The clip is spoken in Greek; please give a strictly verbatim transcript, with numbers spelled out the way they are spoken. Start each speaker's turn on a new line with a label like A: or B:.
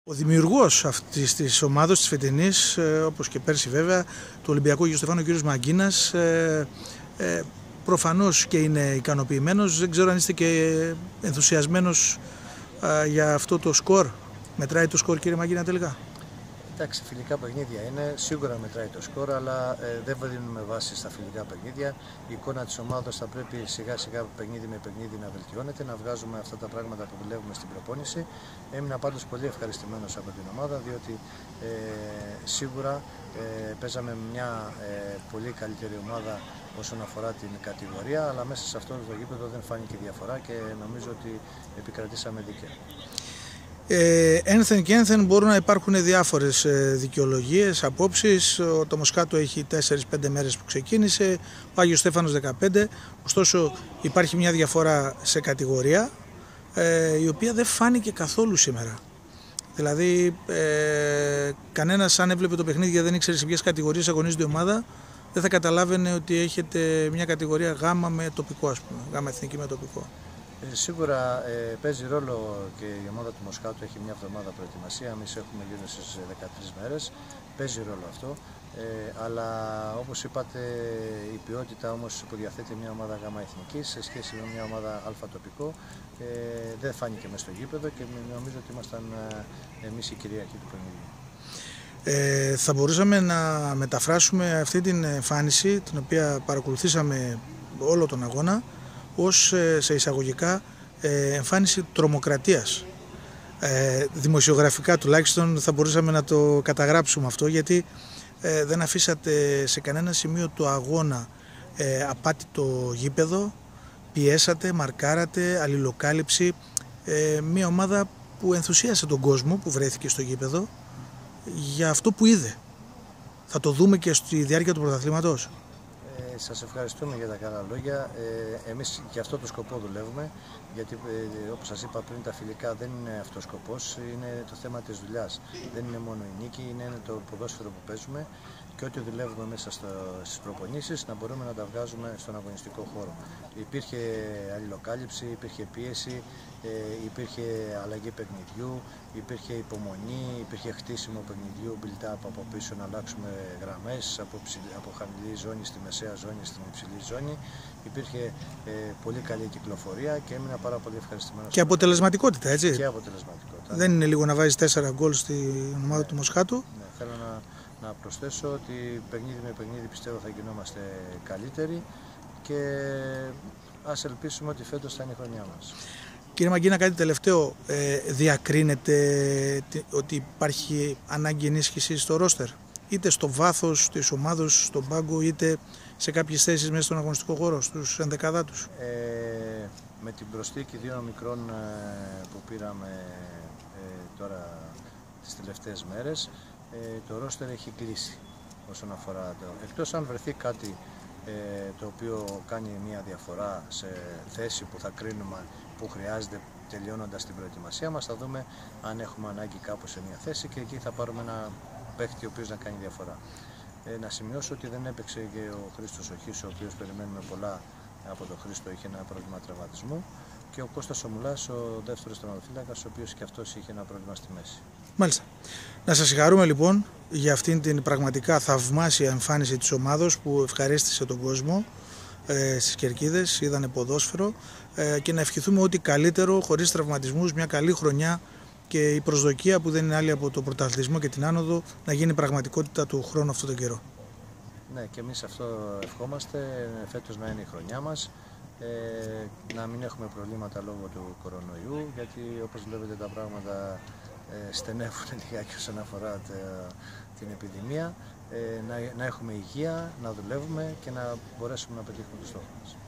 A: Ο δημιουργός αυτής της ομάδας της φετινής, όπως και πέρσι βέβαια, του Ολυμπιακού Αγίου Στεφάνου, ο κ. Μαγκίνας, ε, ε, προφανώς και είναι ικανοποιημένος. Δεν ξέρω αν είστε και ενθουσιασμένος ε, για αυτό το σκορ. Μετράει το σκορ, κύριε Μαγκίνα, τελικά?
B: Εντάξει, φιλικά παιχνίδια είναι, σίγουρα μετράει το σκορ, αλλά ε, δεν δίνουμε βάση στα φιλικά παιχνίδια. Η εικόνα της ομάδας θα πρέπει σιγά σιγά παιχνίδι με παιχνίδι να βελτιώνεται, να βγάζουμε αυτά τα πράγματα που δουλεύουμε στην προπόνηση. Έμεινα πάντως πολύ ευχαριστημένος από την ομάδα, διότι ε, σίγουρα ε, παίζαμε μια ε, πολύ καλύτερη ομάδα όσον αφορά την κατηγορία, αλλά μέσα σε αυτό το γήπεδο δεν φάνηκε διαφορά και νομίζω ότι επικρατήσαμε δίκαια.
A: Ε, ένθεν και ένθεν μπορούν να υπάρχουν διάφορες δικαιολογίες, απόψεις. Το Μοσχάτο έχει τέσσερις πέντε μέρες που ξεκίνησε, ο Άγιος Στέφανος δεκαπέντε, ωστόσο υπάρχει μια διαφορά σε κατηγορία, ε, η οποία δεν φάνηκε καθόλου σήμερα. Δηλαδή ε, κανένας, αν έβλεπε το παιχνίδι και δεν ήξερε σε ποιες κατηγορίες αγωνίζεται η ομάδα, δεν θα καταλάβαινε ότι έχετε μια κατηγορία γάμα με τοπικό, ας πούμε, γάμα εθνική με τοπικό.
B: Ε, σίγουρα ε, παίζει ρόλο και η ομάδα του Μοσχάτου έχει μια εβδομάδα προετοιμασία. Εμείς έχουμε γύρω στις δεκατρείς μέρες. Παίζει ρόλο αυτό. Ε, αλλά όπως είπατε, η ποιότητα όμως που διαθέτει μια ομάδα γάμα εθνική σε σχέση με μια ομάδα αλφα τοπικό ε, δεν φάνηκε μες στο γήπεδο και νομίζω ότι ήμασταν ε, εμείς οι κυρίαρχοι του παιχνιδιού.
A: Ε, θα μπορούσαμε να μεταφράσουμε αυτή την εμφάνιση, την οποία παρακολουθήσαμε όλο τον αγώνα, ως σε εισαγωγικά εμφάνιση τρομοκρατίας. Ε, δημοσιογραφικά τουλάχιστον θα μπορούσαμε να το καταγράψουμε αυτό, γιατί ε, δεν αφήσατε σε κανένα σημείο του αγώνα ε, απάτητο γήπεδο, πιέσατε, μαρκάρατε, αλληλοκάλυψη, ε, μια ομάδα που ενθουσίασε τον κόσμο που βρέθηκε στο γήπεδο για αυτό που είδε. Θα το δούμε και στη διάρκεια του πρωταθλήματος.
B: Ε, σας ευχαριστούμε για τα καλά λόγια. Ε, εμείς για αυτό το σκοπό δουλεύουμε, γιατί ε, όπως σας είπα πριν, τα φιλικά δεν είναι αυτός ο σκοπός, είναι το θέμα της δουλειάς. Δεν είναι μόνο η νίκη, είναι το ποδόσφαιρο που παίζουμε και ό,τι δουλεύουμε μέσα στο, στις προπονήσεις να μπορούμε να τα βγάζουμε στον αγωνιστικό χώρο. Υπήρχε αλληλοκάλυψη, υπήρχε πίεση, ε, υπήρχε αλλαγή παιχνιδιού, υπήρχε υπομονή, υπήρχε χτίσιμο παιχνιδιού, build-up από πίσω, να αλλάξουμε γραμμές από, από χαμηλή ζώνη στη μεσαία ζώνη, στην υψηλή ζώνη. Υπήρχε ε, πολύ καλή κυκλοφορία και έμεινα πάρα πολύ ευχαριστημένος.
A: Και αποτελεσματικότητα, έτσι.
B: Και αποτελεσματικότητα.
A: Δεν είναι λίγο να βάζεις τέσσερα γκολ στην ομάδα
B: ναι,
A: του Μοσχάτου.
B: Ναι, θέλω να, να προσθέσω ότι παιχνίδι με παιχνίδι πιστεύω θα γινόμαστε καλύτεροι και ας ελπίσουμε ότι φέτος θα είναι η χρονιά μας.
A: Κύριε Μαγκίνα, κάτι τελευταίο. Ε, διακρίνεται ότι υπάρχει ανάγκη ενίσχυσης στο ρόστερ, είτε στο βάθος της ομάδος, στον πάγκο, είτε σε κάποιες θέσεις μέσα στον αγωνιστικό χώρο, στους ενδεκαδάτους?
B: Ε, με την προσθήκη δύο μικρών ε, που πήραμε ε, τώρα τις τελευταίες μέρες, ε, το ρόστερ έχει κλείσει όσον αφορά το. Εκτός αν βρεθεί κάτι ε, το οποίο κάνει μια διαφορά σε θέση που θα κρίνουμε που χρειάζεται τελειώνοντας την προετοιμασία μας, θα δούμε αν έχουμε ανάγκη κάπου σε μια θέση και εκεί θα πάρουμε ένα παίχτη ο οποίος να κάνει διαφορά. Ε, να σημειώσω ότι δεν έπαιξε και ο Χρήστος Οχής, ο οποίος περιμένουμε πολλά από τον Χρήστο, είχε ένα πρόβλημα τραυματισμού, και ο Κώστας ο Μουλάς, ο δεύτερος τερματοφύλακας, ο οποίος και αυτός είχε ένα πρόβλημα στη μέση.
A: Μάλιστα. Να σας συγχαρούμε λοιπόν για αυτήν την πραγματικά θαυμάσια εμφάνιση της ομάδος που ευχαρίστησε τον κόσμο ε, στις κερκίδες, είδανε ποδόσφαιρο, ε, και να ευχηθούμε ό,τι καλύτερο, χωρίς τραυματισμούς, μια καλή χρονιά και η προσδοκία που δεν είναι άλλη από τον πρωταθλητισμό και την άνοδο να γίνει πραγματικότητα του χρόνου αυτόν τον καιρό.
B: Ναι, και εμείς αυτό ευχόμαστε, φέτος να είναι η χρονιά μας, ε, να μην έχουμε προβλήματα λόγω του κορονοϊού, γιατί όπως βλέπετε τα πράγματα ε, στενεύουν λιγάκι όσον αφορά τα, την επιδημία, ε, να, να έχουμε υγεία, να δουλεύουμε και να μπορέσουμε να πετύχουμε τους στόχους μας.